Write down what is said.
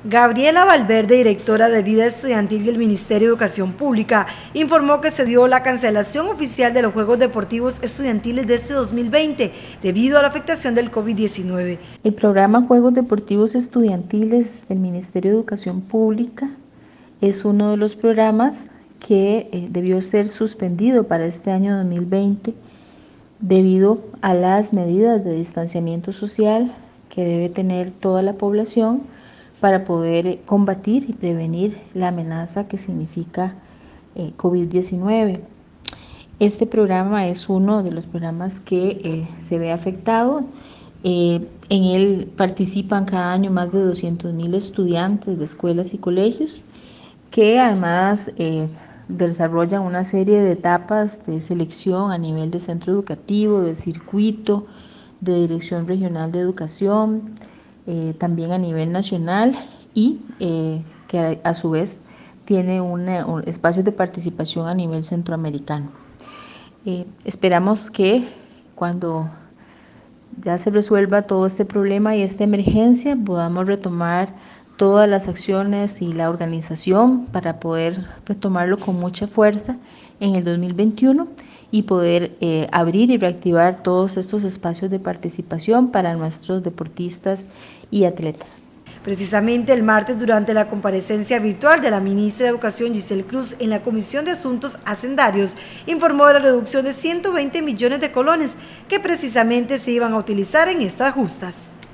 Gabriela Valverde, directora de Vida Estudiantil del Ministerio de Educación Pública, informó que se dio la cancelación oficial de los Juegos Deportivos Estudiantiles de este 2020 debido a la afectación del COVID-19. El programa Juegos Deportivos Estudiantiles del Ministerio de Educación Pública es uno de los programas que debió ser suspendido para este año 2020 debido a las medidas de distanciamiento social que debe tener toda la población para poder combatir y prevenir la amenaza que significa COVID-19. Este programa es uno de los programas que se ve afectado. En él participan cada año más de 200,000 estudiantes de escuelas y colegios que además desarrollan una serie de etapas de selección a nivel de centro educativo, de circuito, de Dirección Regional de Educación, también a nivel nacional y que a su vez tiene espacios de participación a nivel centroamericano. Esperamos que cuando ya se resuelva todo este problema y esta emergencia podamos retomar todas las acciones y la organización para poder retomarlo con mucha fuerza en el 2021 y poder abrir y reactivar todos estos espacios de participación para nuestros deportistas y atletas. Precisamente el martes, durante la comparecencia virtual de la ministra de Educación Giselle Cruz en la Comisión de Asuntos Hacendarios, informó de la reducción de 120 millones de colones que precisamente se iban a utilizar en estas justas.